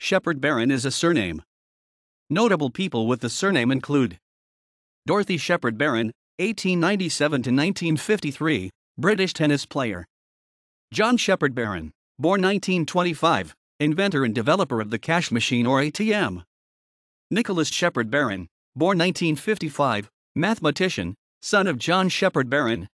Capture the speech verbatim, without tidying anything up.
Shepherd-Barron is a surname. Notable people with the surname include Dorothy Shepherd-Barron, eighteen ninety-seven to nineteen fifty-three, British tennis player. John Shepherd-Barron, born nineteen twenty-five, inventor and developer of the cash machine or A T M. Nicholas Shepherd-Barron, born nineteen fifty-five, mathematician, son of John Shepherd-Barron,